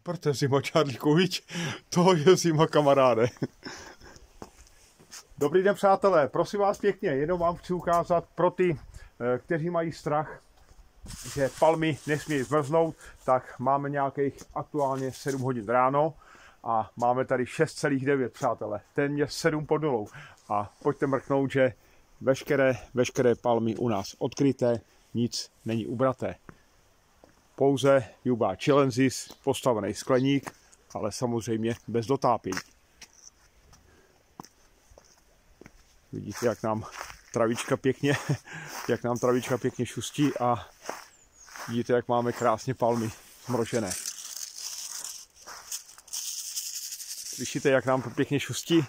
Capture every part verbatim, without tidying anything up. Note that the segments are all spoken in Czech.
Proto zima, Čárlíku, viď? To je zima, kamaráde. Dobrý den, přátelé, prosím vás pěkně, jenom vám chci ukázat pro ty, kteří mají strach, že palmy nesmí zmrznout, tak máme nějakých aktuálně sedm hodin ráno a máme tady šest celá devět, přátelé, téměř sedm pod nulou. A pojďte mrknout, že veškeré, veškeré palmy u nás odkryté, nic není ubraté. Pouze Yuba Chilensis, postavený skleník, ale samozřejmě bez dotápění. Vidíte, jak nám travička pěkně, jak nám travička pěkně šustí a vidíte, jak máme krásně palmy zmrožené. Slyšíte, jak nám to pěkně šustí?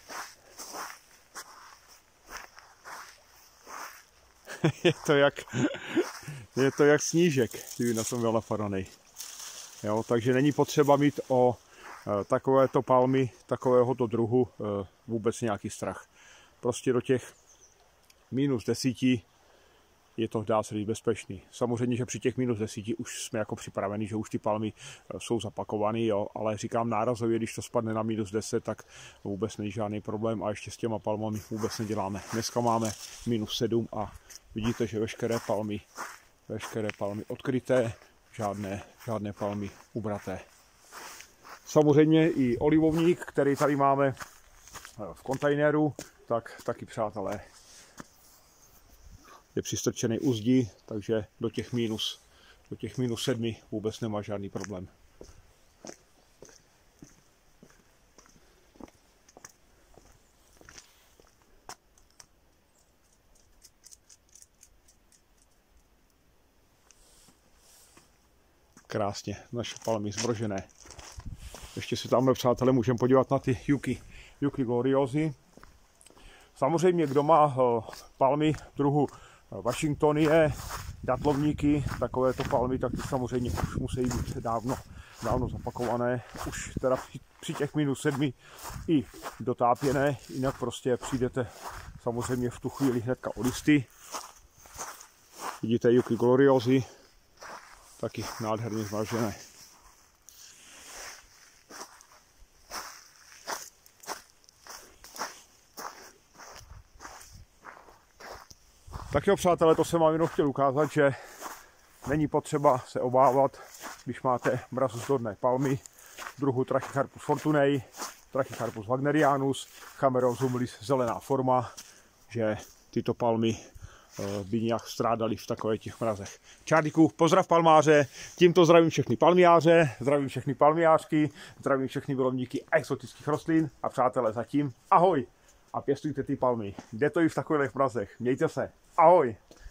je to jak, je to jak snížek, kdyby na tom byl napadaný. Jo, takže není potřeba mít o e, takovéto palmy, takovéhoto druhu e, vůbec nějaký strach. Prostě do těch minus desíti je to, dá se říct, bezpečný. Samozřejmě, že při těch minus desíti už jsme jako připraveni, že už ty palmy jsou zapakované, jo, ale říkám nárazově, když to spadne na minus deset, tak vůbec není žádný problém a ještě s těma palmami vůbec neděláme. Dneska máme minus sedm a vidíte, že veškeré palmy, veškeré palmy odkryté, žádné, žádné palmy ubraté. Samozřejmě i olivovník, který tady máme v kontejneru, tak taky, přátelé, je přistrčený u zdi, takže do těch minus, do těch minus sedmi vůbec nemá žádný problém. Krásně, naše palmy zbrožené. Ještě se tamhle, přátelé, můžeme podívat na ty Yuki, Yuki Gloriosy. Samozřejmě, kdo má palmy druhu Washingtonie, datlovníky, takovéto palmy, tak ty samozřejmě už musí být dávno, dávno zapakované. Už teda při, při těch minus sedmi i dotápěné, jinak prostě přijdete samozřejmě v tu chvíli hnedka o listy. Vidíte Yuki Gloriosy, taky nádherně zmražené. Tak jo, přátelé, to jsem vám jenom chtěl ukázat, že není potřeba se obávat, když máte mrazozdorné palmy druhu Trachycarpus fortunei, Trachycarpus wagnerianus, Chameron humilis zelená forma, že tyto palmy by nějak strádali v takových těch mrazech. Čárlíku, pozdrav palmáře, tímto zdravím všechny palmiáře, zdravím všechny palmiářky, zdravím všechny milovníky exotických rostlin a přátelé zatím ahoj a pěstujte ty palmy. Jde to i v takových mrazech. Mějte se. Ahoj.